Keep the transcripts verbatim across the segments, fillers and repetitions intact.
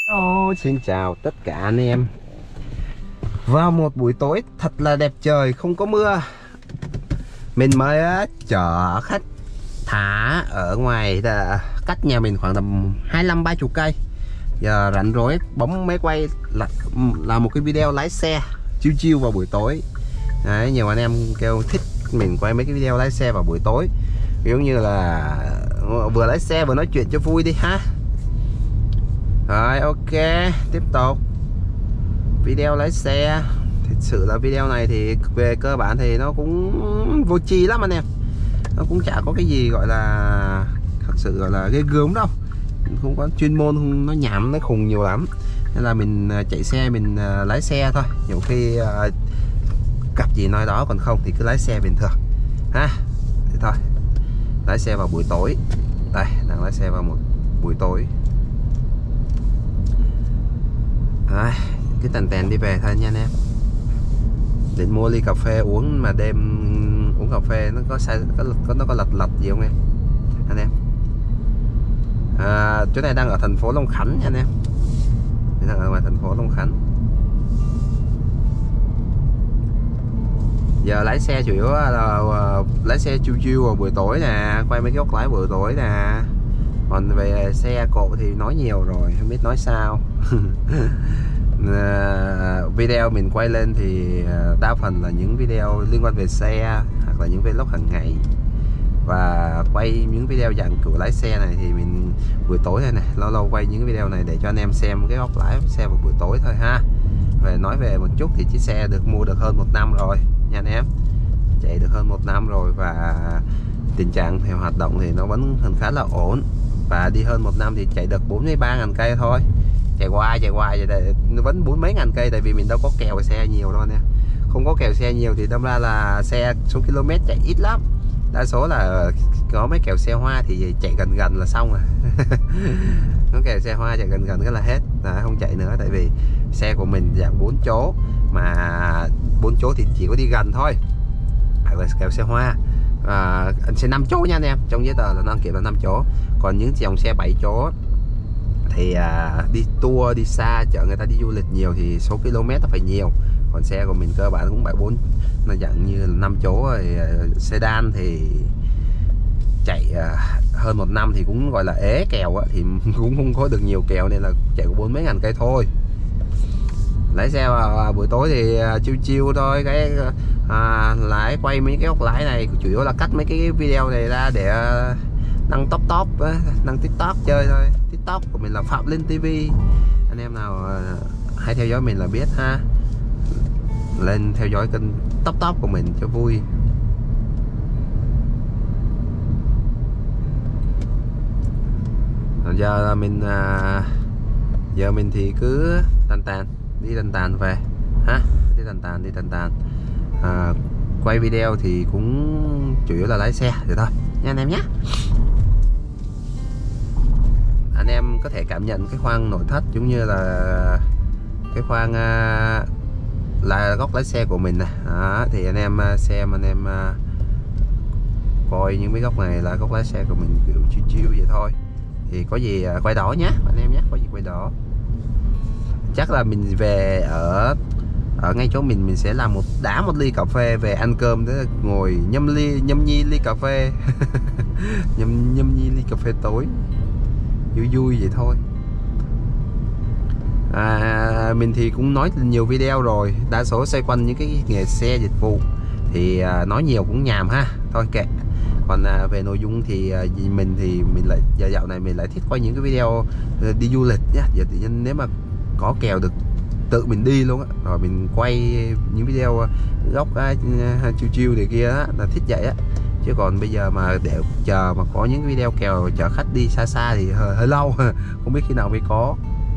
Hello, xin chào tất cả anh em. Vào một buổi tối thật là đẹp trời, không có mưa, mình mới chở khách thả ở ngoài, cách nhà mình khoảng tầm hai mươi lăm ba mươi cây. Giờ rảnh rỗi bấm máy quay là, là một cái video lái xe chiêu chiêu vào buổi tối. Đấy, nhiều anh em kêu thích mình quay mấy cái video lái xe vào buổi tối, giống như là vừa lái xe vừa nói chuyện cho vui đi ha. Rồi, ok, tiếp tục video lái xe. Thật sự là video này thì về cơ bản thì nó cũng vô tri lắm anh em. Nó cũng chả có cái gì gọi là thật sự gọi là ghê gớm đâu, không có chuyên môn, nó nhảm nó khùng nhiều lắm. Nên là mình chạy xe, mình lái xe thôi. Nhiều khi uh, gặp gì nói đó, còn không thì cứ lái xe bình thường ha. Thế thôi, lái xe vào buổi tối. Đây, đang lái xe vào một buổi tối. Rồi, cứ tèn tèn đi về thôi nha anh em. Định mua ly cà phê uống mà đêm uống cà phê nó có sai, có, có nó có lật lật gì không em anh em? À, chỗ này đang ở thành phố Long Khánh nha anh em. Đang ở ngoài thành phố Long Khánh. Giờ lái xe chủ yếu là, là lái xe chiêu chiêu vào buổi tối nè, quay mấy cái góc lái buổi tối nè. Còn về xe cộ thì nói nhiều rồi, không biết nói sao. Video mình quay lên thì đa phần là những video liên quan về xe hoặc là những vlog hàng ngày. Và quay những video dạng kiểu lái xe này thì mình buổi tối này này, lâu lâu quay những video này để cho anh em xem cái góc lái xe vào buổi tối thôi ha. Về nói về một chút thì chiếc xe được mua được hơn một năm rồi nha anh em. Chạy được hơn một năm rồi và tình trạng thì hoạt động thì nó vẫn khá là ổn. Và đi hơn một năm thì chạy được bốn mươi ba nghìn cây thôi. Chạy qua chạy qua vậy đây, vẫn bốn mấy ngàn cây, tại vì mình đâu có kèo xe nhiều đâu nè. Không có kèo xe nhiều thì đâm ra là xe số km chạy ít lắm. Đa số là có mấy kèo xe hoa thì chạy gần gần là xong rồi. Có kèo xe hoa chạy gần gần cái là hết, là không chạy nữa. Tại vì xe của mình dạng bốn chỗ, mà bốn chỗ thì chỉ có đi gần thôi. Hoặc là kèo xe hoa à, xe năm chỗ nha anh em, trong giấy tờ là đăng kiểm là năm chỗ. Còn những dòng xe bảy chỗ thì à, đi tour đi xa, chở người ta đi du lịch nhiều thì số km nó phải nhiều. Còn xe của mình cơ bản cũng bảy bốn, là dạng như năm chỗ rồi. Sedan thì chạy à, hơn một năm thì cũng gọi là ế kèo á, thì cũng không có được nhiều kèo nên là chạy có bốn mấy ngàn cây thôi. Lái xe vào buổi tối thì chiêu chiêu thôi. Cái à, lái quay mấy cái góc lái này chủ yếu là cắt mấy cái video này ra để đăng top top, đăng TikTok chơi thôi. TikTok của mình là Phạm Linh ti vi. Anh em nào hay theo dõi mình là biết ha. Lên theo dõi kênh top top của mình cho vui. Giờ là mình giờ mình thì cứ tàn tàn đi tàn tàn về ha, đi tàn tàn đi tàn tàn à, quay video thì cũng chủ yếu là lái xe vậy thôi nha anh em nhé. Anh em có thể cảm nhận cái khoang nội thất giống như là cái khoang à, là góc lái xe của mình nè. Đó, thì anh em xem, anh em à, coi những cái góc này là góc lái xe của mình kiểu chiêu chiêu vậy thôi. Thì có gì à, quay đó nhé anh em nhé, có gì quay đó. Chắc là mình về ở ở ngay chỗ mình mình sẽ làm một đá một ly cà phê về ăn cơm, thế ngồi nhâm ly nhâm nhi ly cà phê. nhâm nhâm nhi ly cà phê tối vui vui vậy thôi. À, mình thì cũng nói nhiều video rồi, đa số xoay quanh những cái nghề xe dịch vụ thì à, nói nhiều cũng nhàm ha, thôi kệ. Còn à, về nội dung thì à, mình thì mình lại giờ dạo này mình lại thích quay những cái video à, đi du lịch nhá. Giờ tự nhiên nếu mà có kèo được tự mình đi luôn á, rồi mình quay những video góc uh, chiêu chiêu này kia á, là thích vậy á. Chứ còn bây giờ mà để chờ mà có những video kèo chở khách đi xa xa thì hơi, hơi lâu. Không biết khi nào mới có.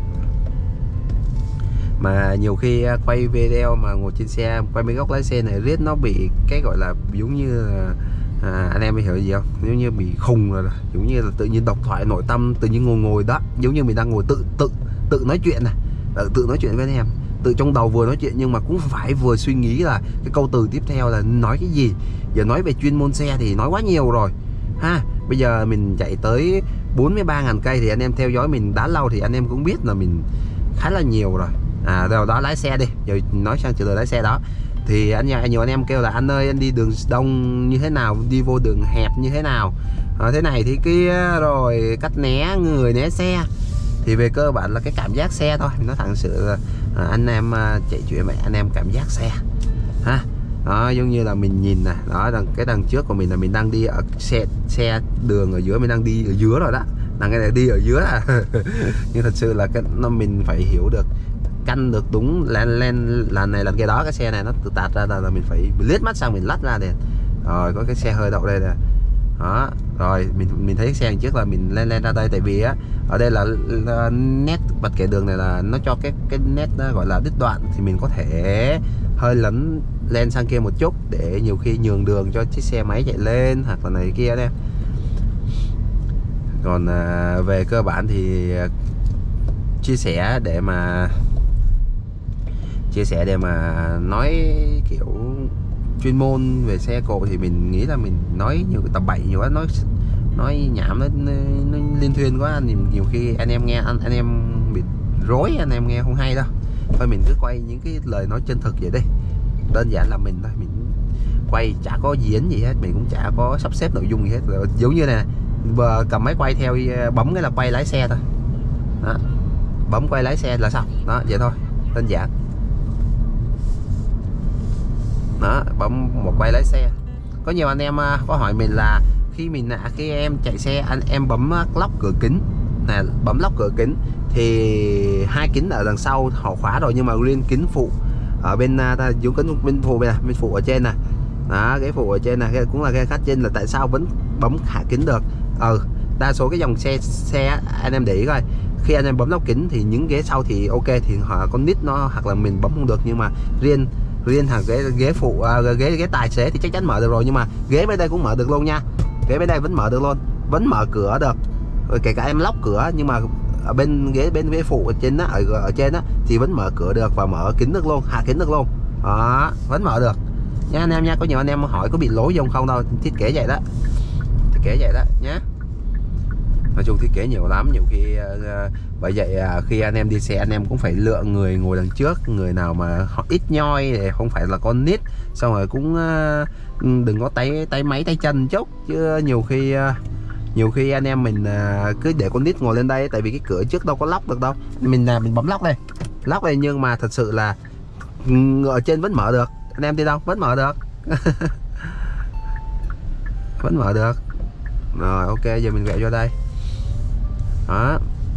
Mà nhiều khi quay video mà ngồi trên xe, quay mấy góc lái xe này riết nó bị cái gọi là giống như à, anh em mới hiểu gì không, giống như bị khùng rồi, giống như là tự nhiên độc thoại nội tâm, tự nhiên ngồi ngồi đó giống như mình đang ngồi tự tự tự nói chuyện này, tự nói chuyện với anh em, tự trong đầu vừa nói chuyện nhưng mà cũng phải vừa suy nghĩ là cái câu từ tiếp theo là nói cái gì. Giờ nói về chuyên môn xe thì nói quá nhiều rồi, ha. Bây giờ mình chạy tới bốn mươi ba nghìn cây thì anh em theo dõi mình đã lâu thì anh em cũng biết là mình khá là nhiều rồi. À rồi đó, lái xe đi, rồi nói sang chủ đề lái xe đó. Thì anh nhiều anh em kêu là anh ơi anh đi đường đông như thế nào, đi vô đường hẹp như thế nào, à, thế này thế kia, rồi cách né người né xe. Thì về cơ bản là cái cảm giác xe thôi, mình nói thẳng sự là à, anh em chạy chuyện mẹ anh em cảm giác xe ha. Đó, giống như là mình nhìn nè, đó đằng cái đằng trước của mình là mình đang đi ở xe xe đường ở dưới, mình đang đi ở dưới rồi đó, đằng cái này đi ở dưới à. Nhưng thật sự là cái nó mình phải hiểu được, canh được đúng lên lên lần này lần kia đó, cái xe này nó tự tạt ra là, là mình phải liếc mắt sang mình lách ra đèn. Rồi có cái xe hơi đậu đây nè. Đó, rồi mình mình thấy xe trước là mình lên lên ra đây, tại vì á ở đây là, là nét bật kẻ đường này là nó cho cái cái nét gọi là đứt đoạn, thì mình có thể hơi lấn lên sang kia một chút để nhiều khi nhường đường cho chiếc xe máy chạy lên hoặc là này kia đây. Còn à, về cơ bản thì chia sẻ để mà chia sẻ để mà nói kiểu chuyên môn về xe cộ thì mình nghĩ là mình nói nhiều tầm bậy nhiều quá, nói nói nhảm nó, nó, nó liên thuyên quá, thì nhiều khi anh em nghe anh, anh em bị rối, anh em nghe không hay đâu. Thôi mình cứ quay những cái lời nói chân thực vậy đi, đơn giản là mình thôi, mình quay chả có diễn gì hết, mình cũng chả có sắp xếp nội dung gì hết. Giống như nè, vừa cầm máy quay theo, bấm cái là quay lái xe thôi đó, bấm quay lái xe là xong đó, vậy thôi, đơn giản đó, bấm một quay lái xe. Có nhiều anh em có hỏi mình là khi mình khi em chạy xe anh em bấm lóc cửa kính nè, bấm lóc cửa kính thì hai kính ở đằng sau họ khóa rồi, nhưng mà riêng kính phụ ở bên ta dùng kính bên phụ bên này, bên phụ ở trên này đó, cái phụ ở trên này cũng là cái khách trên là tại sao vẫn bấm hạ kính được. Ừ, đa số cái dòng xe xe anh em để ý coi, khi anh em bấm lóc kính thì những ghế sau thì ok, thì họ có nít nó hoặc là mình bấm không được, nhưng mà riêng riêng thằng ghế ghế phụ à, ghế ghế tài xế thì chắc chắn mở được rồi, nhưng mà ghế bên đây cũng mở được luôn nha, ghế bên đây vẫn mở được luôn, vẫn mở cửa được rồi, kể cả em lóc cửa, nhưng mà ở bên ghế bên ghế phụ ở trên đó, ở, ở trên đó thì vẫn mở cửa được và mở kính được luôn, hạ kính được luôn đó, vẫn mở được nha anh em nha. Có nhiều anh em hỏi có bị lỗi không không đâu, thiết kế vậy đó, thiết kế vậy đó nhé. Nói chung thiết kế nhiều lắm, nhiều khi uh, bởi vậy uh, khi anh em đi xe anh em cũng phải lựa người ngồi đằng trước, người nào mà họ ít nhoi để không phải là con nít, xong rồi cũng uh, đừng có tay tay máy tay chân chút, chứ nhiều khi uh, nhiều khi anh em mình uh, cứ để con nít ngồi lên đây, tại vì cái cửa trước đâu có lóc được đâu, mình là uh, mình bấm lóc đây lóc đây, nhưng mà thật sự là ở trên vẫn mở được, anh em đi đâu vẫn mở được. Vẫn mở được. Rồi ok, giờ mình quẹo vô đây đó.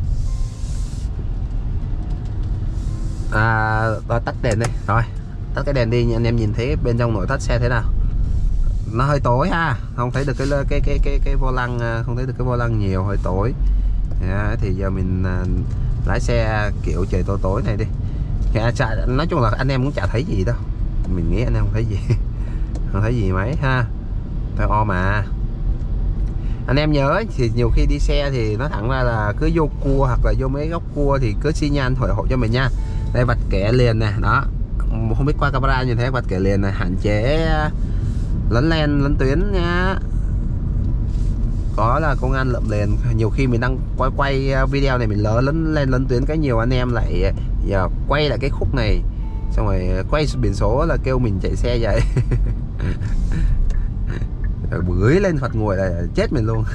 À, đó, tắt đèn đi, rồi tắt cái đèn đi, anh em nhìn thấy bên trong nội thất xe thế nào. Nó hơi tối ha, không thấy được cái cái cái cái cái vô lăng, không thấy được cái vô lăng nhiều, hơi tối. À, thì giờ mình uh, lái xe kiểu trời tối tối này đi. Chả, nói chung là anh em cũng chả thấy gì đâu, mình nghĩ anh em không thấy gì. Không thấy gì mấy ha, thôi o mà. Anh em nhớ thì nhiều khi đi xe thì nó thẳng ra là cứ vô cua hoặc là vô mấy góc cua thì cứ xi nhan thổi hộ cho mình nha. Đây vạch kẻ liền này đó, không biết qua camera như thế, vạch kẻ liền này hạn chế lấn len lấn tuyến nha. Có là công an lượm liền, nhiều khi mình đang quay quay video này mình lỡ lấn lên lấn tuyến, cái nhiều anh em lại giờ quay lại cái khúc này xong rồi quay biển số là kêu mình chạy xe vậy. Bưởi lên Phật ngồi là chết mình luôn.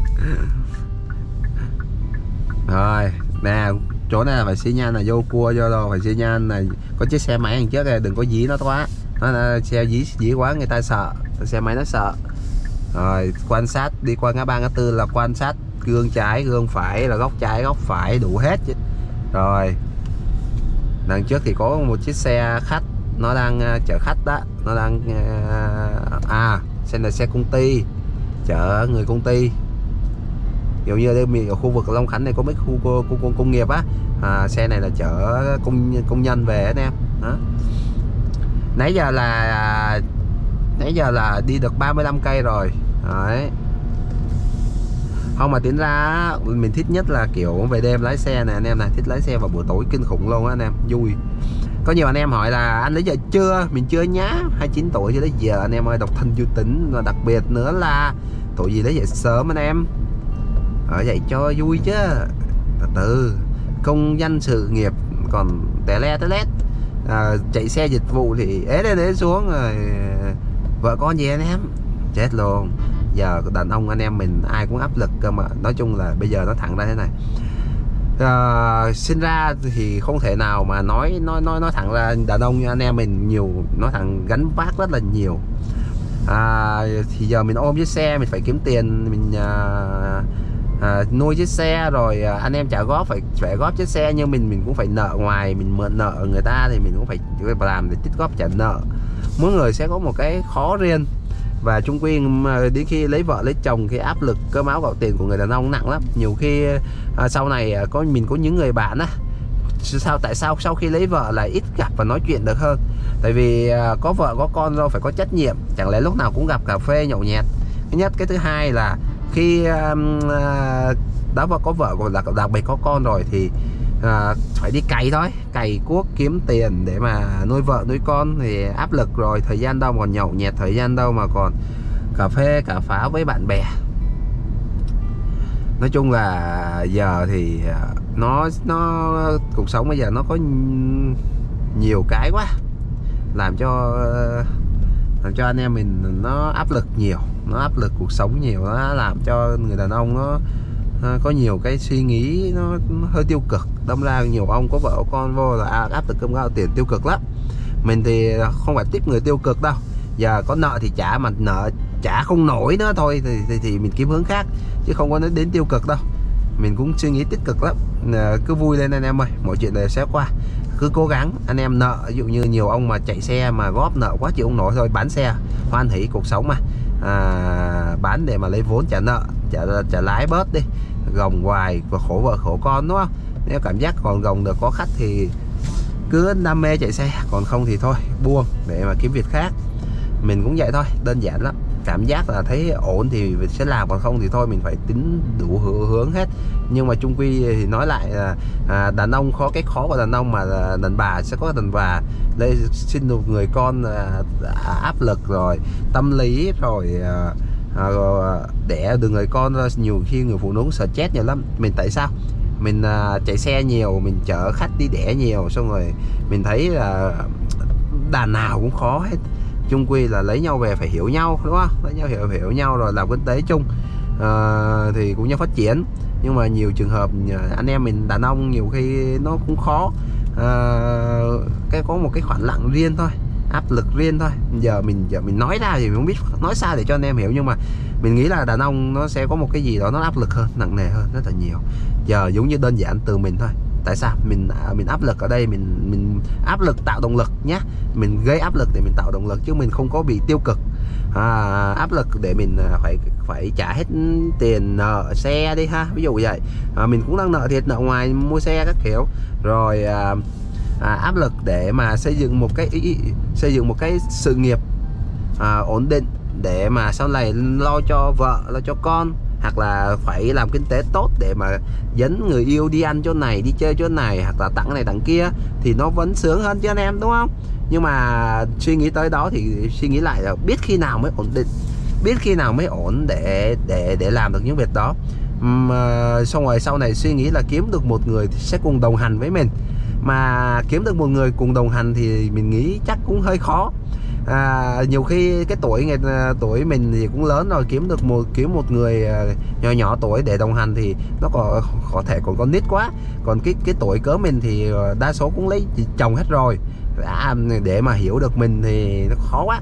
Rồi nè, chỗ này là phải xi nhan là vô cua vô đâu, phải xi nhan là có chiếc xe máy đằng trước này đừng có dí nó quá, nó là xe dí dí quá người ta sợ, xe máy nó sợ. Rồi quan sát đi qua ngã ba ngã tư là quan sát gương trái gương phải, là góc trái góc phải đủ hết. Rồi đằng trước thì có một chiếc xe khách, nó đang uh, chở khách đó, nó đang uh, à xe là xe công ty, chở người công ty. Kiểu như đây mình ở khu vực Long Khánh này có mấy khu công, công, công nghiệp á, à, xe này là chở công công nhân về anh em đó. Nãy giờ là nãy giờ là đi được ba mươi lăm cây rồi đấy. Không mà tính ra mình thích nhất là kiểu về đêm lái xe này anh em này, thích lái xe vào buổi tối kinh khủng luôn á anh em, vui. Có nhiều anh em hỏi là anh lấy vợ chưa, mình chưa nhá, hai mươi chín tuổi chưa lấy vợ anh em ơi, độc thân vui tính. Và đặc biệt nữa là Tội gì lấy dậy sớm anh em, ở dậy cho vui chứ. Từ từ, công danh sự nghiệp còn té le té lét, à, chạy xe dịch vụ thì ế lên ế xuống rồi vợ con gì anh em, chết luôn. Giờ đàn ông anh em mình ai cũng áp lực cơ mà. Nói chung là bây giờ nó thẳng ra thế này, à, sinh ra thì không thể nào mà nói nói nói nói thẳng ra. Đàn ông anh em mình nhiều nói thẳng gánh vác rất là nhiều. À, thì giờ mình ôm chiếc xe, mình phải kiếm tiền, mình à, à, nuôi chiếc xe, rồi à, anh em trả góp phải phải góp chiếc xe, nhưng mình mình cũng phải nợ ngoài, mình mượn nợ người ta thì mình cũng phải làm để tích góp trả nợ. Mỗi người sẽ có một cái khó riêng, và chung quy đến khi lấy vợ lấy chồng, cái áp lực cơm áo gạo tiền của người đàn ông nặng lắm. Nhiều khi à, sau này à, có mình có những người bạn á, sao tại sao sau khi lấy vợ lại ít gặp và nói chuyện được hơn? Tại vì à, có vợ có con rồi phải có trách nhiệm, chẳng lẽ lúc nào cũng gặp cà phê nhậu nhẹt. Thứ nhất. Cái thứ hai là khi à, đã vợ có vợ, còn đặc, đặc biệt có con rồi thì à, phải đi cày thôi, cày cuốc kiếm tiền để mà nuôi vợ nuôi con thì áp lực rồi. Thời gian đâu mà còn nhậu nhẹt, thời gian đâu mà còn cà phê cà pháo với bạn bè. Nói chung là giờ thì nó nó cuộc sống bây giờ nó có nhiều cái quá, làm cho làm cho anh em mình nó áp lực nhiều, nó áp lực cuộc sống nhiều, nó làm cho người đàn ông nó có nhiều cái suy nghĩ nó, nó hơi tiêu cực. Đâm ra nhiều ông có vợ có con vô là áp lực cơm gạo tiền, tiêu cực lắm. Mình thì không phải tiếp người tiêu cực đâu. Giờ có nợ thì trả, mà nợ trả không nổi nữa thôi thì, thì, thì mình kiếm hướng khác, chứ không có đến tiêu cực đâu. Mình cũng suy nghĩ tích cực lắm. Cứ vui lên anh em ơi, mọi chuyện đều sẽ qua. Cứ cố gắng anh em. Nợ ví dụ như nhiều ông mà chạy xe mà góp nợ quá chịu không nổi, thôi bán xe hoan hỉ cuộc sống mà, à, bán để mà lấy vốn trả nợ, trả trả lái bớt đi, gồng hoài và khổ vợ khổ con, đúng không? Nếu cảm giác còn gồng được có khách thì cứ đam mê chạy xe, còn không thì thôi buông để mà kiếm việc khác. Mình cũng vậy thôi, đơn giản lắm. Cảm giác là thấy ổn thì sẽ làm, còn không thì thôi mình phải tính đủ hướng hết. Nhưng mà chung quy thì nói lại là à, đàn ông khó, cái khó của đàn ông mà đàn bà sẽ có đàn bà đây sinh được người con à, áp lực rồi tâm lý rồi à, à, đẻ được người con, nhiều khi người phụ nữ sợ chết nhiều lắm. Mình tại sao mình à, chạy xe nhiều, mình chở khách đi đẻ nhiều, xong rồi mình thấy là đàn nào cũng khó hết. Chung quy là lấy nhau về phải hiểu nhau, đúng không? Lấy nhau hiểu hiểu nhau rồi làm kinh tế chung à, thì cũng như phát triển. Nhưng mà nhiều trường hợp anh em mình đàn ông nhiều khi nó cũng khó, à, cái có một cái khoảng lặng riêng thôi, áp lực riêng thôi. Giờ mình giờ mình nói ra thì mình không biết nói sao để cho anh em hiểu, nhưng mà mình nghĩ là đàn ông nó sẽ có một cái gì đó nó áp lực hơn, nặng nề hơn rất là nhiều. Giờ giống như đơn giản từ mình thôi. Tại sao mình mình áp lực ở đây, mình mình áp lực tạo động lực nhé, mình gây áp lực để mình tạo động lực, chứ mình không có bị tiêu cực. À, áp lực để mình phải phải trả hết tiền nợ xe đi ha, ví dụ vậy. À, mình cũng đang nợ thiệt, nợ ngoài mua xe các kiểu rồi. À, à, áp lực để mà xây dựng một cái ý, xây dựng một cái sự nghiệp à, ổn định để mà sau này lo cho vợ, lo cho con, hoặc là phải làm kinh tế tốt để mà dẫn người yêu đi ăn chỗ này, đi chơi chỗ này, hoặc là tặng này tặng kia, thì nó vẫn sướng hơn chứ anh em, đúng không? Nhưng mà suy nghĩ tới đó thì suy nghĩ lại là biết khi nào mới ổn định, biết khi nào mới ổn để để để làm được những việc đó. Mà xong rồi sau này suy nghĩ là kiếm được một người sẽ cùng đồng hành với mình, mà kiếm được một người cùng đồng hành thì mình nghĩ chắc cũng hơi khó. À, nhiều khi cái tuổi người tuổi mình thì cũng lớn rồi, kiếm được một kiếm một người nhỏ nhỏ tuổi để đồng hành thì nó có có thể còn con nít quá. Còn cái cái tuổi cỡ mình thì đa số cũng lấy chồng hết rồi. À, để mà hiểu được mình thì nó khó quá,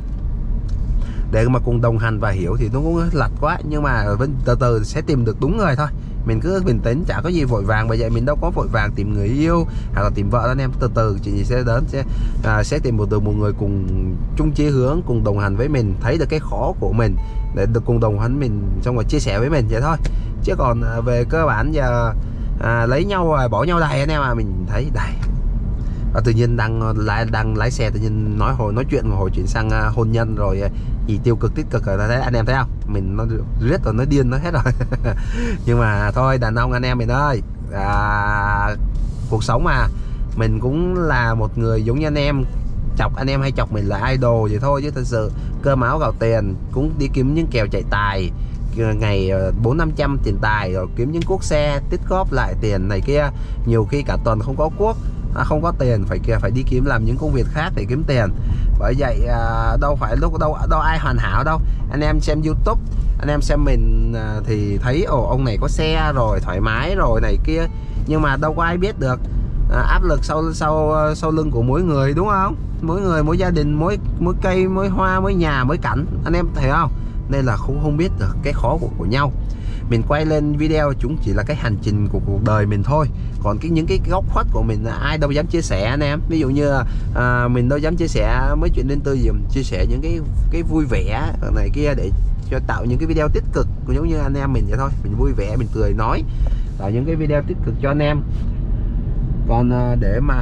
để mà cùng đồng hành và hiểu thì nó cũng lặt quá. Nhưng mà từ từ sẽ tìm được đúng người thôi. Mình cứ bình tĩnh, chả có gì vội vàng. Bởi vậy mình đâu có vội vàng tìm người yêu hoặc là tìm vợ anh em. Từ từ chuyện gì sẽ đến, sẽ à, sẽ tìm được một người cùng chung chí hướng, cùng đồng hành với mình, thấy được cái khó của mình để được cùng đồng hành mình, xong rồi chia sẻ với mình vậy thôi. Chứ còn à, về cơ bản giờ à, lấy nhau rồi bỏ nhau đầy anh em, mà mình thấy đầy. Và tự nhiên đang lái đang lái xe, tự nhiên nói hồi nói chuyện hồi chuyển sang uh, hôn nhân rồi uh, gì tiêu cực tích cực rồi, thấy anh em thấy không? Mình nó riết rồi, nó điên nó hết rồi. Nhưng mà thôi, đàn ông anh em mình ơi, à, cuộc sống mà mình cũng là một người giống như anh em, chọc anh em hay chọc mình là idol vậy thôi, chứ thật sự cơm áo gạo tiền cũng đi kiếm những kèo chạy tài, ngày bốn năm trăm tiền tài, rồi kiếm những cuốc xe tích góp lại tiền này kia, nhiều khi cả tuần không có cuốc, à, không có tiền phải phải đi kiếm làm những công việc khác để kiếm tiền. Bởi vậy à, đâu phải lúc đâu đâu ai hoàn hảo đâu. Anh em xem YouTube, anh em xem mình à, thì thấy ồ ông này có xe rồi, thoải mái rồi này kia, nhưng mà đâu có ai biết được à, áp lực sau sau sau lưng của mỗi người, đúng không? Mỗi người, mỗi gia đình, mỗi mỗi cây, mỗi hoa, mỗi nhà, mỗi cảnh, anh em thấy không? Nên là không không biết được cái khó của, của nhau. Mình quay lên video chúng chỉ là cái hành trình của cuộc đời mình thôi, còn cái những cái góc khuất của mình ai đâu dám chia sẻ anh em. Ví dụ như à, mình đâu dám chia sẻ mấy chuyện riêng tư gì, chia sẻ những cái cái vui vẻ này kia để cho tạo những cái video tích cực, giống như anh em mình vậy thôi. Mình vui vẻ, mình cười nói, tạo những cái video tích cực cho anh em. Còn để mà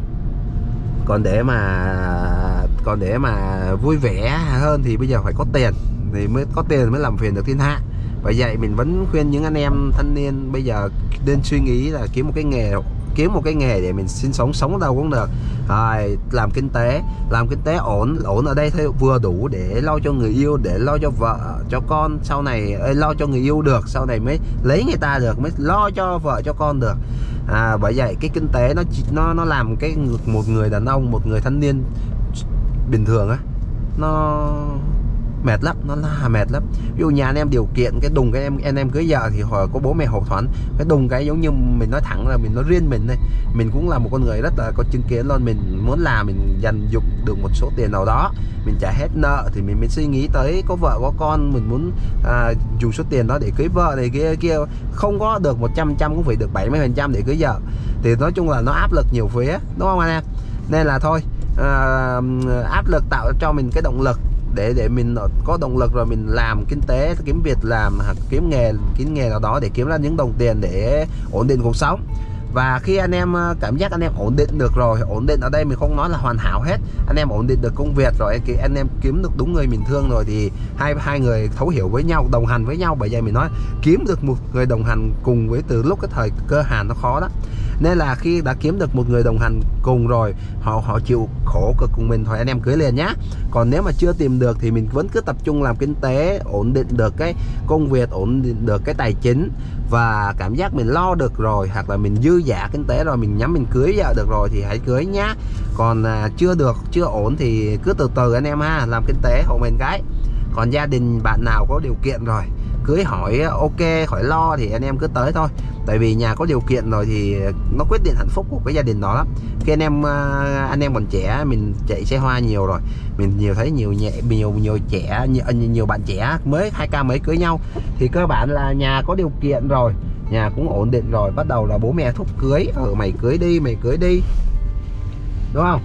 còn để mà còn để mà vui vẻ hơn thì bây giờ phải có tiền, thì mới có tiền mới làm phiền được thiên hạ. Bởi vậy mình vẫn khuyên những anh em thanh niên bây giờ nên suy nghĩ là kiếm một cái nghề, kiếm một cái nghề để mình sinh sống, sống đâu cũng được. Rồi làm kinh tế, làm kinh tế ổn, ổn ở đây thôi vừa đủ để lo cho người yêu, để lo cho vợ, cho con sau này, ơi, lo cho người yêu được, sau này mới lấy người ta được, mới lo cho vợ cho con được. À, bởi vậy cái kinh tế nó nó nó làm cái một người đàn ông, một người thanh niên bình thường á, nó mệt lắm, nó là mệt lắm. Ví dụ nhà anh em điều kiện cái đùng cái em anh em cưới vợ thì hồi có bố mẹ hậu thuẫn, cái đùng cái giống như mình nói thẳng là mình nói riêng mình đây, mình cũng là một con người rất là có chứng kiến luôn. Mình muốn làm mình dành dụng được một số tiền nào đó, mình trả hết nợ thì mình mới suy nghĩ tới có vợ có con, mình muốn à, dùng số tiền đó để cưới vợ này kia kia. Không có được một trăm trăm cũng phải được bảy mươi phần trăm để cưới vợ, thì nói chung là nó áp lực nhiều phía, đúng không anh em? Nên là thôi à, áp lực tạo cho mình cái động lực để để mình có động lực rồi mình làm kinh tế, kiếm việc làm hoặc kiếm nghề, kiếm nghề nào đó để kiếm ra những đồng tiền để ổn định cuộc sống. Và khi anh em cảm giác anh em ổn định được rồi, ổn định ở đây mình không nói là hoàn hảo hết, anh em ổn định được công việc rồi, anh em kiếm được đúng người mình thương rồi thì hai hai người thấu hiểu với nhau, đồng hành với nhau. Bởi vậy mình nói kiếm được một người đồng hành cùng với từ lúc cái thời cơ hàn nó khó đó. Nên là khi đã kiếm được một người đồng hành cùng rồi, họ họ chịu khổ cực cùng mình thôi, anh em cưới liền nhá. Còn nếu mà chưa tìm được thì mình vẫn cứ tập trung làm kinh tế, ổn định được cái công việc, ổn định được cái tài chính, và cảm giác mình lo được rồi, hoặc là mình dư giả kinh tế rồi, mình nhắm mình cưới vợ được rồi thì hãy cưới nhá. Còn à, chưa được, chưa ổn thì cứ từ từ anh em ha, làm kinh tế hộ mình cái. Còn gia đình bạn nào có điều kiện rồi, cưới hỏi ok khỏi lo thì anh em cứ tới thôi. Tại vì nhà có điều kiện rồi thì nó quyết định hạnh phúc của cái gia đình đó lắm. Khi anh em anh em còn trẻ, mình chạy xe hoa nhiều rồi, mình nhiều thấy nhiều nhẹ nhiều nhiều trẻ nhiều, nhiều bạn trẻ mới hai k mấy cưới nhau thì cơ bản là nhà có điều kiện rồi, nhà cũng ổn định rồi, bắt đầu là bố mẹ thúc cưới, ở mày cưới đi, mày cưới đi, đúng không?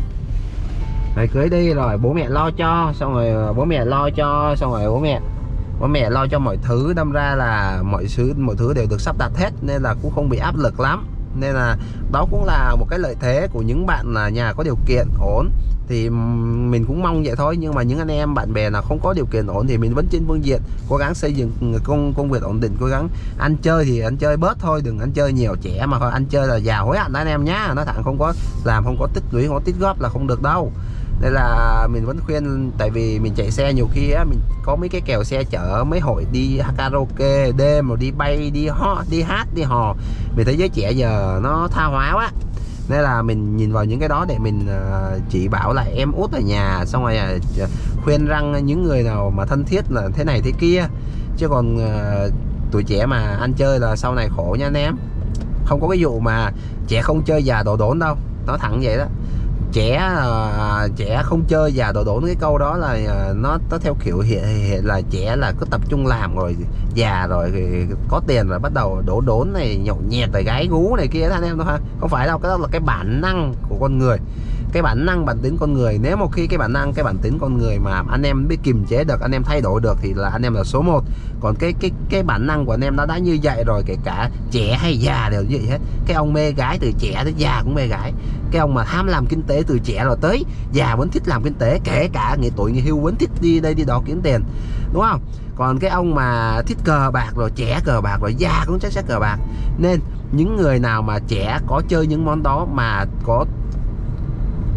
Mày cưới đi rồi bố mẹ lo cho, xong rồi bố mẹ lo cho, xong rồi bố mẹ bố mẹ lo cho mọi thứ, đâm ra là mọi thứ mọi thứ đều được sắp đặt hết, nên là cũng không bị áp lực lắm. Nên là đó cũng là một cái lợi thế của những bạn là nhà có điều kiện ổn, thì mình cũng mong vậy thôi. Nhưng mà những anh em bạn bè nào không có điều kiện ổn thì mình vẫn trên phương diện cố gắng xây dựng công công việc ổn định, cố gắng ăn chơi thì ăn chơi bớt thôi, đừng ăn chơi nhiều. Trẻ mà ăn chơi là già hối hận đó anh em nhá, nó thẳng không có làm, không có tích lũy, không có tích góp là không được đâu. Đây là mình vẫn khuyên, tại vì mình chạy xe nhiều khi á, mình có mấy cái kèo xe chở mấy hội đi karaoke đêm, rồi đi bay, đi ho, đi hát, đi hò, mình thấy giới trẻ giờ nó tha hóa quá. Nên là mình nhìn vào những cái đó để mình uh, chỉ bảo lại em út ở nhà, xong rồi uh, khuyên răng những người nào mà thân thiết là thế này thế kia. Chứ còn uh, tuổi trẻ mà ăn chơi là sau này khổ nha anh em. Không có cái vụ mà trẻ không chơi già đổ đốn đâu, nói thẳng vậy đó. Trẻ uh, trẻ không chơi già đổ đốn, cái câu đó là uh, nó nó theo kiểu hiện, hiện là trẻ là cứ tập trung làm rồi già rồi thì có tiền rồi bắt đầu đổ đốn này, nhậu nhẹt rồi gái gú này kia đó anh em đâu ha. Không phải đâu, cái đó là cái bản năng của con người, cái bản năng bản tính con người. Nếu một khi cái bản năng cái bản tính con người mà anh em biết kiềm chế được, anh em thay đổi được thì là anh em là số một. Còn cái cái cái bản năng của anh em nó đã như vậy rồi, kể cả trẻ hay già đều như vậy hết. Cái ông mê gái từ trẻ tới già cũng mê gái, cái ông mà tham làm kinh tế từ trẻ rồi tới già vẫn thích làm kinh tế, kể cả người tuổi người hưu vẫn thích đi đây đi đó kiếm tiền, đúng không? Còn cái ông mà thích cờ bạc rồi, trẻ cờ bạc rồi, già cũng chắc sẽ cờ bạc. Nên những người nào mà trẻ có chơi những món đó mà có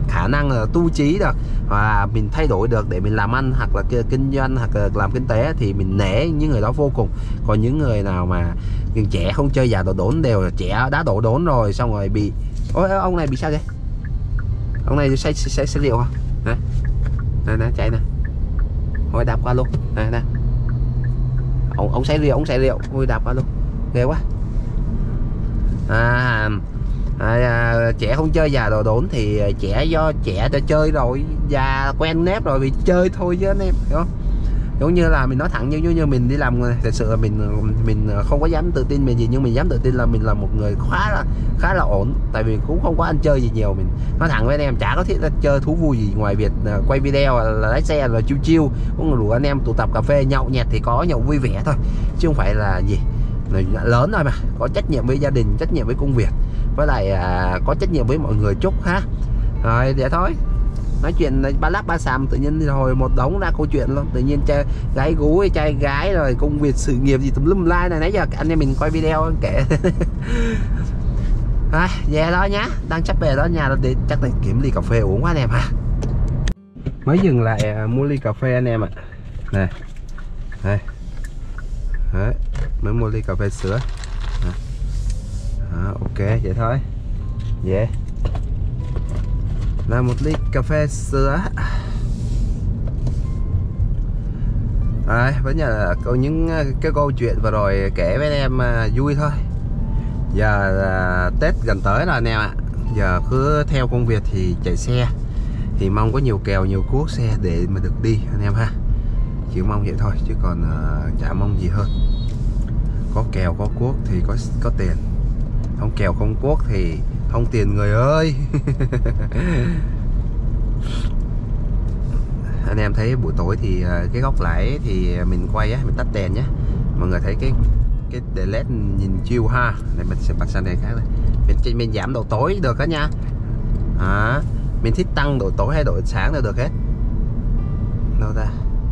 khả năng là tu trí được và mình thay đổi được để mình làm ăn hoặc là kinh doanh hoặc là làm kinh tế thì mình nể những người đó vô cùng. Còn những người nào mà trẻ không chơi già đổ đốn, đều trẻ đã đổ đốn rồi xong rồi bị ôi ông này bị sao vậy, ông này say say say rượu không nè, nè nè chạy nè, thôi đạp qua luôn nè nè, ông ông say rượu, ông say rượu, ôi đạp qua luôn ghê quá. À, à, à, trẻ không chơi già đồ đốn thì trẻ do trẻ đã chơi rồi, già quen nếp rồi bị chơi thôi chứ anh em hiểu không? Giống như là mình nói thẳng như như mình đi làm, thật sự là mình mình không có dám tự tin mình gì, nhưng mình dám tự tin là mình là một người khá là khá là ổn, tại vì cũng không có ăn chơi gì nhiều. Mình nói thẳng với anh em, chả có thiết là chơi thú vui gì ngoài việc quay video là lái xe là chiêu chiêu, cũng rủ anh em tụ tập cà phê nhậu nhẹt thì có nhậu vui vẻ thôi, chứ không phải là gì lớn rồi, mà có trách nhiệm với gia đình, trách nhiệm với công việc, với lại à, có trách nhiệm với mọi người chút ha. Rồi để thôi, nói chuyện ba lắc ba xàm tự nhiên rồi một đống ra câu chuyện luôn, tự nhiên chơi gái gú trai gái rồi công việc sự nghiệp gì tùm lum lai này, nãy giờ anh em mình quay video kể. Rồi về đó nhá, đang sắp về đó nhà để chắc là kiếm ly cà phê uống quá anh em ha. Mới dừng lại mua ly cà phê anh em ạ. Này đây, đấy, mới mua ly cà phê sữa. Đó, ok vậy thôi về yeah. Là một ly cà phê sữa. Đấy, vẫn là có những cái câu chuyện vừa rồi kể với anh em vui thôi. Giờ là Tết gần tới rồi anh em ạ. Giờ cứ theo công việc thì chạy xe, thì mong có nhiều kèo nhiều cuốc xe để mà được đi anh em ha. Chỉ mong vậy thôi chứ còn uh, chả mong gì hơn. Có kèo có cuốc thì có có tiền, không kèo không cuốc thì không tiền người ơi. Anh em thấy buổi tối thì cái góc lái thì mình quay á, mình tắt đèn nhé, mọi người thấy cái cái đèn led nhìn chill ha. Đây mình sẽ bật sang đèn khác đây, mình, mình giảm độ tối được đó nha. À, mình thích tăng độ tối hay độ sáng đều được hết. Đâu ra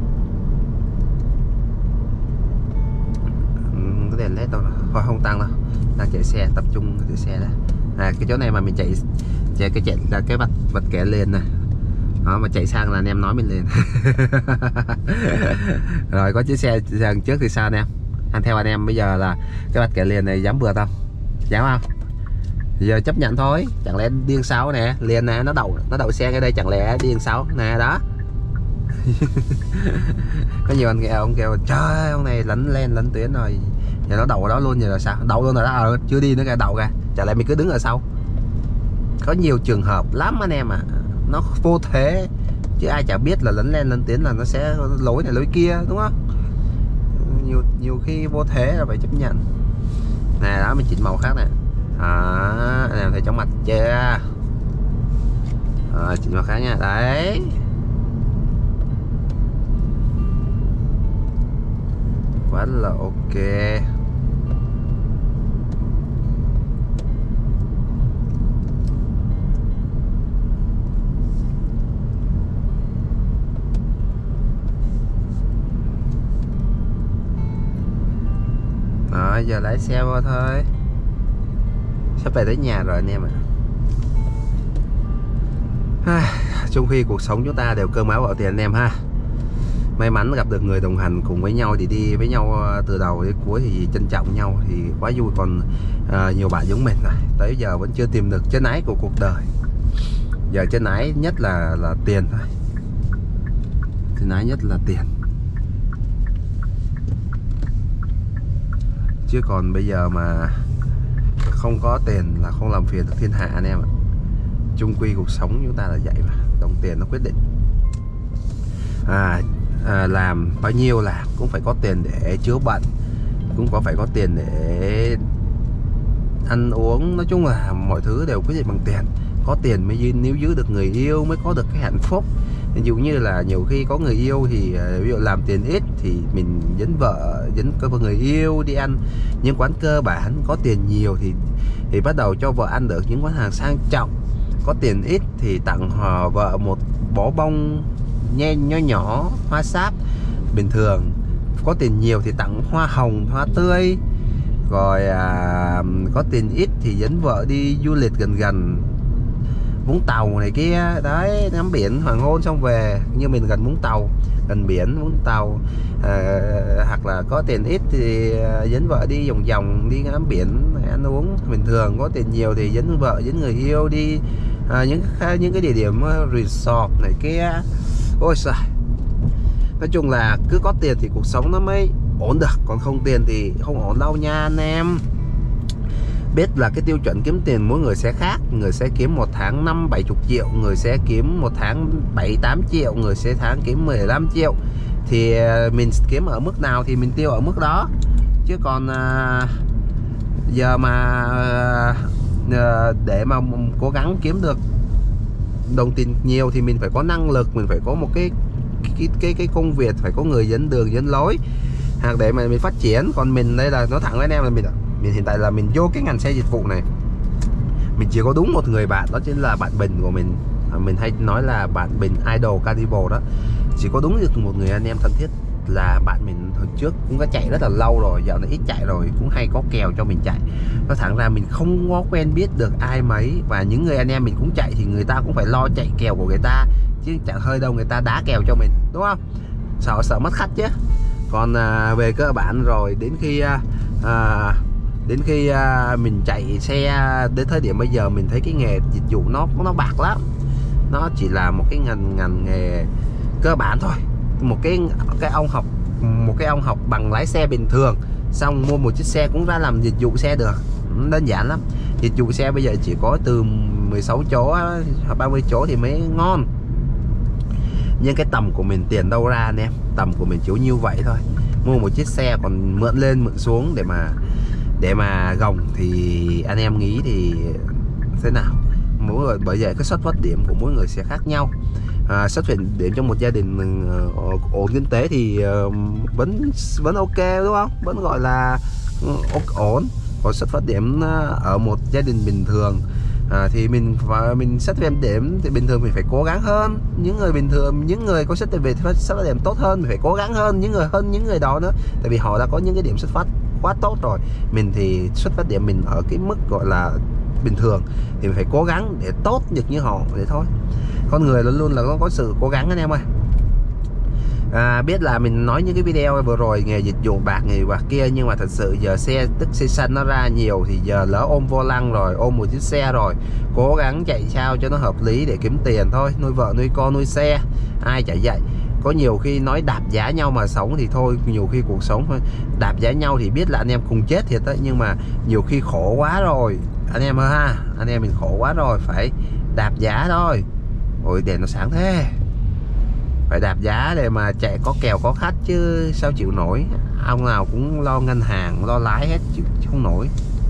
cái đèn led đâu rồi, thôi không tăng đâu, đang chạy xe tập trung chạy xe đây. À, cái chỗ này mà mình chạy chạy cái chạy là cái vạch vạch kẻ liền nè, đó, mà chạy sang là anh em nói mình liền. Rồi có chiếc xe đằng trước thì sao anh em, anh theo anh em bây giờ là cái vạch kẻ liền này dám vượt không, dám không? Giờ chấp nhận thôi, chẳng lẽ điên sáu nè, liền nè, nó đậu nó đậu xe cái đây, chẳng lẽ điên sáu nè đó. Có nhiều anh kêu, ông kêu trời ơi, ông này lấn lên lấn tuyến rồi, giờ nó đậu ở đó luôn, giờ là sao đậu luôn rồi đó, à, chưa đi nữa kìa, đậu kìa, chả lẽ mình cứ đứng ở sau. Có nhiều trường hợp lắm anh em à, nó vô thế chứ ai chả biết là lấn lên lấn tuyến là nó sẽ lối này lối kia đúng không? Nhiều nhiều khi vô thế là phải chấp nhận. Nè đó, mình chỉnh màu khác nè, à, anh em thấy chóng mặt chưa? À, chỉnh màu khác nha, đấy. Quá là ok. Đó, giờ lái xe vô thôi, sắp về tới nhà rồi anh em ạ. À, trong khi cuộc sống chúng ta đều cơm áo gạo tiền anh em ha. May mắn gặp được người đồng hành cùng với nhau thì đi với nhau từ đầu đến cuối thì trân trọng nhau thì quá vui. Còn à, nhiều bạn giống mình này, tới giờ vẫn chưa tìm được chân ái của cuộc đời. Giờ chân ái nhất là là tiền thôi, chân ái nhất là tiền. Chứ còn bây giờ mà không có tiền là không làm phiền được thiên hạ anh em ạ. Chung quy cuộc sống chúng ta là vậy mà, đồng tiền nó quyết định. À, à, làm bao nhiêu là cũng phải có tiền để chữa bệnh, cũng có phải có tiền để ăn uống, nói chung là mọi thứ đều quyết định bằng tiền. Có tiền mới níu giữ được người yêu, mới có được cái hạnh phúc. Ví dụ như là nhiều khi có người yêu thì ví dụ làm tiền ít thì mình dẫn vợ, dẫn có người yêu đi ăn những quán cơ bản. Có tiền nhiều thì thì bắt đầu cho vợ ăn được những quán hàng sang trọng. Có tiền ít thì tặng họ vợ một bó bông nhe nhỏ nhỏ, hoa sáp bình thường. Có tiền nhiều thì tặng hoa hồng, hoa tươi. Rồi à, có tiền ít thì dẫn vợ đi du lịch gần gần. Vũng Tàu này kia đấy, ngắm biển hoàng hôn xong về. Như mình gần Vũng Tàu, gần biển Vũng Tàu, à, hoặc là có tiền ít thì dẫn vợ đi vòng vòng, đi ngắm biển ăn uống bình thường. Có tiền nhiều thì dẫn vợ dẫn người yêu đi à, những những cái địa điểm resort này kia. Ôi giời, nói chung là cứ có tiền thì cuộc sống nó mới ổn được, còn không tiền thì không ổn đâu nha anh em. Biết là cái tiêu chuẩn kiếm tiền mỗi người sẽ khác. Người sẽ kiếm một tháng năm bảy chục triệu, người sẽ kiếm một tháng bảy tám triệu, người sẽ tháng kiếm mười lăm triệu. Thì mình kiếm ở mức nào thì mình tiêu ở mức đó. Chứ còn à, giờ mà à, để mà cố gắng kiếm được đồng tiền nhiều thì mình phải có năng lực, mình phải có một cái cái cái, cái công việc, phải có người dẫn đường dẫn lối hoặc để mà mình phát triển. Còn mình đây là nói thẳng với anh em là mình mình hiện tại là mình vô cái ngành xe dịch vụ này, mình chỉ có đúng một người bạn, đó chính là bạn Bình của mình. Mình hay nói là bạn Bình Idol Carnival đó. Chỉ có đúng được một người anh em thân thiết là bạn mình hồi trước cũng có chạy rất là lâu rồi, dạo này ít chạy rồi, cũng hay có kèo cho mình chạy. Nó thẳng ra mình không có quen biết được ai mấy, và những người anh em mình cũng chạy thì người ta cũng phải lo chạy kèo của người ta, chứ chẳng hơi đâu người ta đá kèo cho mình, đúng không? Sợ sợ mất khách chứ. Còn à, về cơ bản rồi đến khi à, đến khi à, mình chạy xe đến thời điểm bây giờ mình thấy cái nghề dịch vụ nó nó bạc lắm. Nó chỉ là một cái ngành ngành nghề cơ bản thôi. Một cái cái ông học một cái ông học bằng lái xe bình thường, xong mua một chiếc xe cũng ra làm dịch vụ xe được, đơn giản lắm. Dịch vụ xe bây giờ chỉ có từ mười sáu chỗ hoặc ba mươi chỗ thì mới ngon. Nhưng cái tầm của mình tiền đâu ra anh em, tầm của mình chỉ nhiêu vậy thôi. Mua một chiếc xe còn mượn lên mượn xuống để mà để mà gồng thì anh em nghĩ thì thế nào? Mỗi người, bởi vậy cái xuất phát điểm của mỗi người sẽ khác nhau. À, xuất phát điểm trong một gia đình uh, ổn kinh tế thì uh, vẫn vẫn ok, đúng không? Vẫn gọi là uh, ổn. Còn xuất phát điểm uh, ở một gia đình bình thường à, thì mình và mình xuất phát điểm thì bình thường mình phải cố gắng hơn những người bình thường, những người có xuất phát điểm xuất phát điểm tốt hơn mình phải cố gắng hơn những người hơn những người đó nữa, tại vì họ đã có những cái điểm xuất phát quá tốt rồi. Mình thì xuất phát điểm mình ở cái mức gọi là bình thường thì mình phải cố gắng để tốt được như họ để thôi. Con người luôn luôn là có, có sự cố gắng anh em ơi. À, biết là mình nói những cái video vừa rồi nghề dịch vụ bạc nghề bạc kia, nhưng mà thật sự giờ xe tức xe xanh nó ra nhiều thì giờ lỡ ôm vô lăng rồi, ôm một chiếc xe rồi, cố gắng chạy sao cho nó hợp lý để kiếm tiền thôi, nuôi vợ nuôi con nuôi xe, ai chạy vậy. Có nhiều khi nói đạp giá nhau mà sống thì thôi, nhiều khi cuộc sống thôi đạp giá nhau thì biết là anh em cùng chết thiệt đấy, nhưng mà nhiều khi khổ quá rồi anh em ơi ha, anh em mình khổ quá rồi phải đạp giá thôi. Ôi đèn nó sáng thế, phải đạp giá để mà chạy có kèo có khách chứ sao chịu nổi. Ông nào cũng lo ngân hàng lo lái hết, chịu không nổi.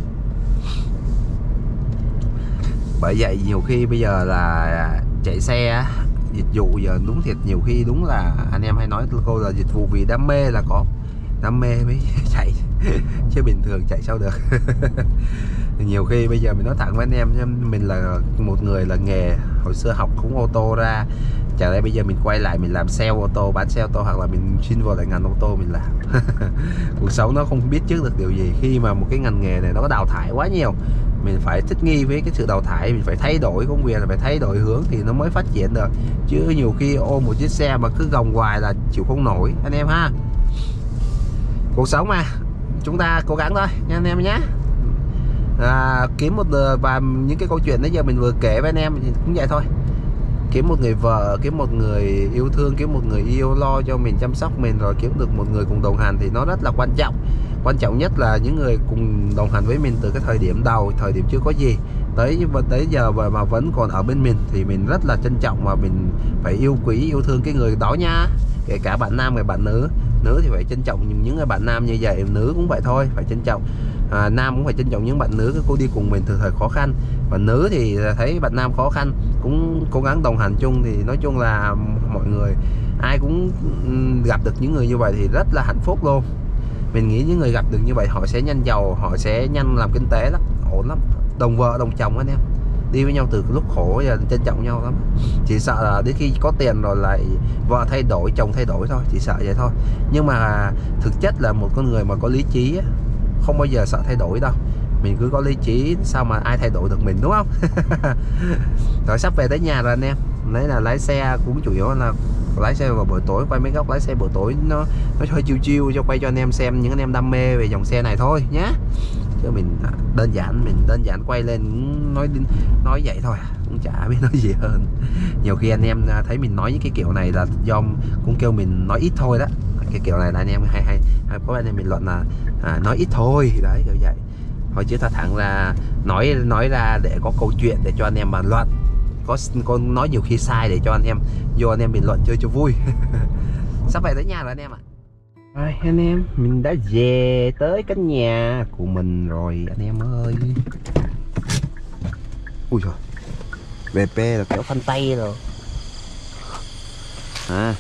Bởi vậy nhiều khi bây giờ là chạy xe dịch vụ giờ đúng thiệt, nhiều khi đúng là anh em hay nói câu là dịch vụ vì đam mê là có đam mê mới chạy chứ bình thường chạy sao được. Nhiều khi bây giờ mình nói thẳng với anh em, mình là một người là nghề hồi xưa học cũng ô tô ra, chả lẽ bây giờ mình quay lại mình làm sale ô tô, bán xe ô tô, hoặc là mình xin vào lại ngành ô tô mình làm. Cuộc sống nó không biết trước được điều gì khi mà một cái ngành nghề này nó có đào thải quá nhiều. Mình phải thích nghi với cái sự đào thải, mình phải thay đổi công việc, phải thay đổi hướng thì nó mới phát triển được. Chứ nhiều khi ôm một chiếc xe mà cứ gồng hoài là chịu không nổi anh em ha. Cuộc sống mà chúng ta cố gắng thôi nha anh em nhé. À, kiếm một và những cái câu chuyện nãy giờ mình vừa kể với anh em thì cũng vậy thôi. Kiếm một người vợ, kiếm một người yêu thương, kiếm một người yêu lo cho mình, chăm sóc mình, rồi kiếm được một người cùng đồng hành thì nó rất là quan trọng. Quan trọng nhất là những người cùng đồng hành với mình từ cái thời điểm đầu, thời điểm chưa có gì tới tới giờ mà vẫn còn ở bên mình thì mình rất là trân trọng, mà mình phải yêu quý yêu thương cái người đó nha. Kể cả bạn nam hay bạn nữ, nữ thì phải trân trọng những người bạn nam như vậy, nữ cũng vậy thôi, phải trân trọng. À, nam cũng phải trân trọng những bạn nữ cô đi cùng mình từ thời khó khăn, và nữ thì thấy bạn nam khó khăn cũng cố gắng đồng hành chung. Thì nói chung là mọi người ai cũng gặp được những người như vậy thì rất là hạnh phúc luôn. Mình nghĩ những người gặp được như vậy họ sẽ nhanh giàu, họ sẽ nhanh làm kinh tế lắm, ổn lắm. Đồng vợ đồng chồng anh em, đi với nhau từ lúc khổ giờ trân trọng nhau lắm. Chỉ sợ là đến khi có tiền rồi lại vợ thay đổi, chồng thay đổi thôi, chỉ sợ vậy thôi. Nhưng mà thực chất là một con người mà có lý trí không bao giờ sợ thay đổi đâu. mình cứ có lý trí sao mà ai thay đổi được mình, đúng không? Rồi sắp về tới nhà rồi anh em. Đấy là lái xe cũng chủ yếu là lái xe vào buổi tối, quay mấy góc lái xe buổi tối nó nó hơi chiêu chiêu cho quay cho anh em xem, những anh em đam mê về dòng xe này thôi nhé. Chứ mình đơn giản mình đơn giản quay lên nói nói vậy thôi, cũng chả biết nói gì hơn. Nhiều khi anh em thấy mình nói những cái kiểu này là do cũng kêu mình nói ít thôi đó. Cái kiểu này là anh em hay hay, hay có anh em bình luận là à, nói ít thôi đấy, kiểu vậy thôi, chứ thật thẳng ra nói nói ra để có câu chuyện để cho anh em bàn luận, có con nói nhiều khi sai để cho anh em vô anh em bình luận chơi cho vui. Sắp về tới nhà rồi anh em ạ. À. Rồi anh em, mình đã về tới căn nhà của mình rồi anh em ơi. Ui trời, bê pê là kéo phanh tay rồi à.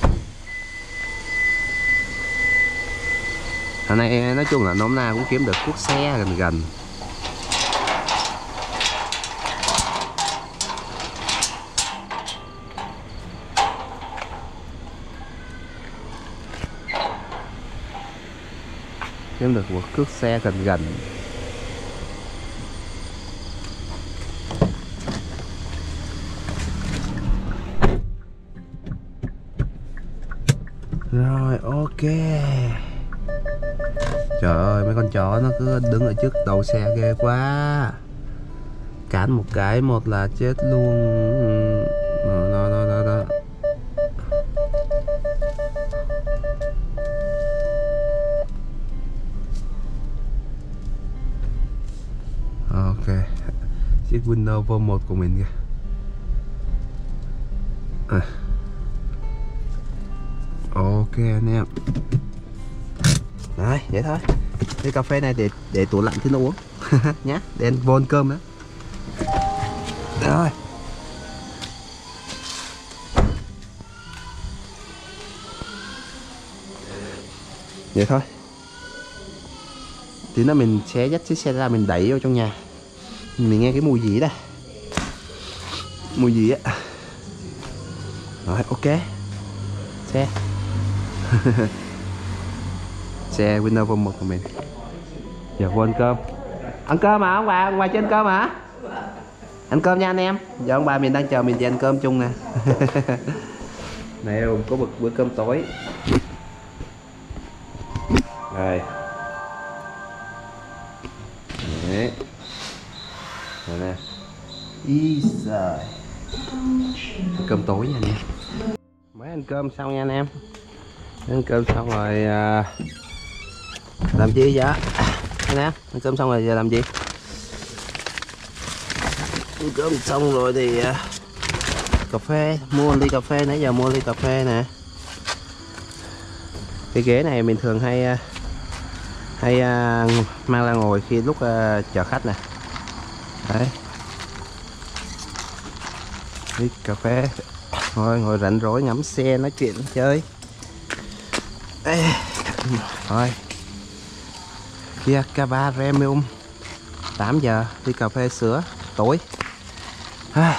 Hôm nay nói chung là nôm na cũng kiếm được cuốc xe gần gần. Kiếm được một cước xe gần gần. Rồi ok. Trời ơi mấy con chó nó cứ đứng ở trước đầu xe ghê quá. Cán một cái một là chết luôn. Đó đó đó đó, đó. Ok, chiếc window vô một của mình kìa. À. Ok anh em. Đấy, vậy thôi. Cái cà phê này để để tủ lạnh chứ nó uống nhá, để anh vô ăn cơm nữa. Rồi. Vậy thôi. Tí nữa mình sẽ dắt chiếc xe ra mình đẩy vô trong nhà. Mình nghe cái mùi gì đây? Mùi gì á? Rồi ok. Xe. Xe window vô một của mình. Giờ vô ăn cơm. Ăn cơm hả ông bà? Ông bà chưa ăn cơm hả? Ăn cơm nha anh em. Giờ ông bà mình đang chờ mình về ăn cơm chung nè. Này có bữa, bữa cơm tối. Rồi. Đấy. Rồi nè. Ý giời. Cơm tối nha anh em. Mới ăn cơm xong nha anh em. Ăn cơm xong rồi à, làm gì vậy anh em? Ăn cơm xong rồi giờ làm gì? Ăn cơm xong rồi thì à, cà phê, mua ly cà phê, nãy giờ mua ly cà phê nè. Cái ghế này mình thường hay hay uh, mang ra ngồi khi lúc uh, chờ khách nè. Đấy. Ly cà phê. Thôi ngồi rảnh rỗi ngắm xe nói chuyện chơi. Ê. Thôi. Kia Kaba Premium tám giờ đi cà phê sữa tối. À.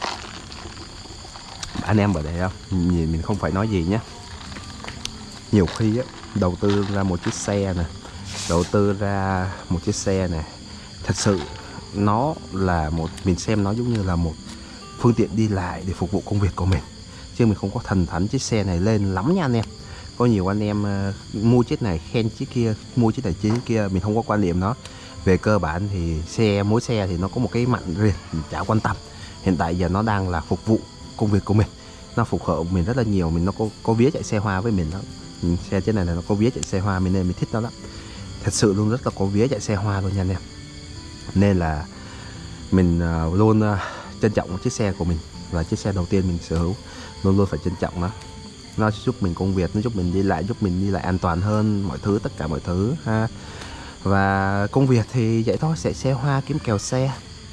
Anh em ở đây không? Nhìn mình không phải nói gì nhé. Nhiều khi á, đầu tư ra một chiếc xe nè, đầu tư ra một chiếc xe nè, thật sự nó là một, mình xem nó giống như là một phương tiện đi lại để phục vụ công việc của mình, chứ mình không có thần thánh chiếc xe này lên lắm nha anh em. Có nhiều anh em uh, mua chiếc này khen chiếc kia, mua chiếc này chiếc kia, mình không có quan niệm đó. Về cơ bản thì xe, mỗi xe thì nó có một cái mạnh riêng, mình chả quan tâm. Hiện tại giờ nó đang là phục vụ công việc của mình, nó phục vụ mình rất là nhiều, mình nó có có vía chạy xe hoa với mình đó. Xe trên này là nó có vía chạy xe hoa, mình nên mình thích nó lắm, thật sự luôn, rất là có vía chạy xe hoa luôn nha anh em. Nên là mình uh, luôn uh, trân trọng chiếc xe của mình, và chiếc xe đầu tiên mình sở hữu, luôn luôn phải trân trọng nó. Nó giúp mình công việc, nó giúp mình đi lại, giúp mình đi lại an toàn hơn mọi thứ, tất cả mọi thứ ha. Và công việc thì vậy thôi, sẽ xe hoa kiếm kèo xe.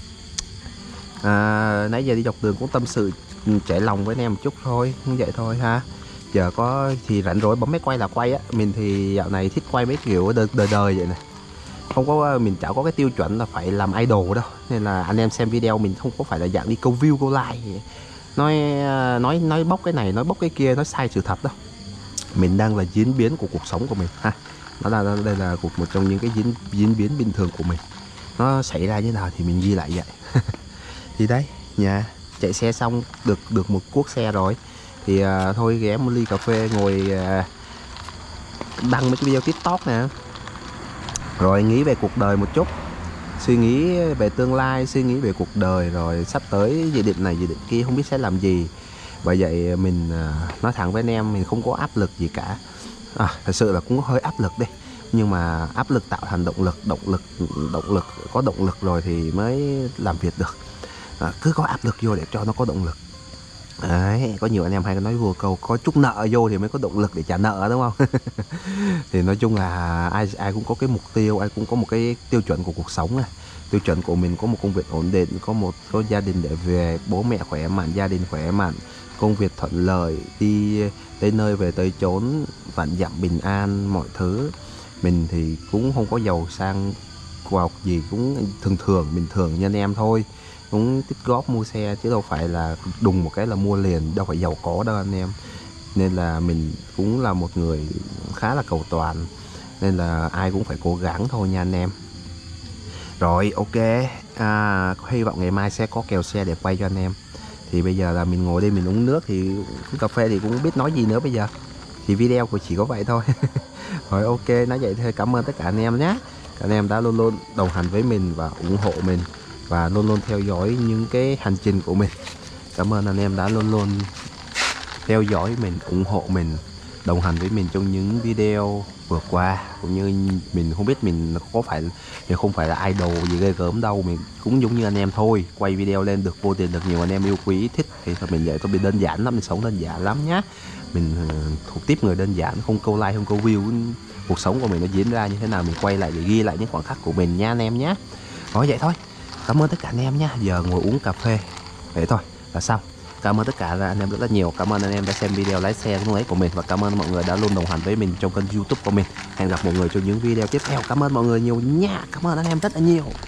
À, nãy giờ đi dọc đường cũng tâm sự trải lòng với anh em một chút thôi, như vậy thôi ha. Giờ có thì rảnh rỗi bấm máy quay là quay á. Mình thì dạo này thích quay mấy kiểu đời đời, đời vậy này. Không có, mình chả có cái tiêu chuẩn là phải làm idol đâu. Nên là anh em xem video mình không có phải là dạng đi câu view câu like, nói nói nói bóc cái này nói bóc cái kia, nói sai sự thật đâu. Mình đang là diễn biến của cuộc sống của mình ha. Đó là đây là một trong những cái diễn diễn biến bình thường của mình. nó xảy ra như nào thì mình ghi lại vậy. Thì đấy nhà chạy xe xong được được một cuốc xe rồi thì à, thôi ghé một ly cà phê ngồi à, đăng mấy cái video TikTok nè, rồi nghĩ về cuộc đời một chút, suy nghĩ về tương lai, suy nghĩ về cuộc đời, rồi sắp tới dự định này dự định kia không biết sẽ làm gì. Bởi vậy mình à, nói thẳng với anh em, mình không có áp lực gì cả. À, thật sự là cũng hơi áp lực đi, nhưng mà áp lực tạo thành động lực, động lực động lực có động lực rồi thì mới làm việc được. À, cứ có áp lực vô để cho nó có động lực. Đấy, có nhiều anh em hay nói vô câu có chút nợ vô thì mới có động lực để trả nợ, đúng không? Thì nói chung là ai ai cũng có cái mục tiêu, ai cũng có một cái tiêu chuẩn của cuộc sống này. Tiêu chuẩn của mình có một công việc ổn định, có một có gia đình để về, bố mẹ khỏe mạnh, gia đình khỏe mạnh, công việc thuận lợi, đi tới nơi về tới chốn vạn dặm bình an mọi thứ. Mình thì cũng không có giàu sang quào gì, cũng thường thường bình thường như anh em thôi, cũng tích góp mua xe chứ đâu phải là đùng một cái là mua liền, đâu phải giàu có đâu anh em. Nên là mình cũng là một người khá là cầu toàn, nên là ai cũng phải cố gắng thôi nha anh em. Rồi ok, à, hy vọng ngày mai sẽ có kèo xe để quay cho anh em. Thì bây giờ là mình ngồi đây mình uống nước thì uống cà phê thì cũng không biết nói gì nữa bây giờ. Thì video của chỉ có vậy thôi. Rồi ok, nói vậy thôi, cảm ơn tất cả anh em nhé. Các anh em đã luôn luôn đồng hành với mình và ủng hộ mình, và luôn luôn theo dõi những cái hành trình của mình. Cảm ơn anh em đã luôn luôn theo dõi mình, ủng hộ mình, đồng hành với mình trong những video vừa qua. Cũng như mình không biết mình có phải mình không phải là idol gì ghê gớm đâu, mình cũng giống như anh em thôi, quay video lên được vô tình được nhiều anh em yêu quý thích thì thôi mình vậy, tôi bị đơn giản lắm, mình sống đơn giản lắm nhá. Mình thuộc tiếp người đơn giản, không câu like không câu view. Cuộc sống của mình nó diễn ra như thế nào mình quay lại để ghi lại những khoảnh khắc của mình nha anh em nhé. Nói vậy thôi, cảm ơn tất cả anh em nhé. Giờ ngồi uống cà phê vậy thôi là xong. Cảm ơn tất cả anh em rất là nhiều. Cảm ơn anh em đã xem video lái xe lúc nãy của mình, và cảm ơn mọi người đã luôn đồng hành với mình trong kênh YouTube của mình. Hẹn gặp mọi người trong những video tiếp theo. Cảm ơn mọi người nhiều nha. Cảm ơn anh em rất là nhiều.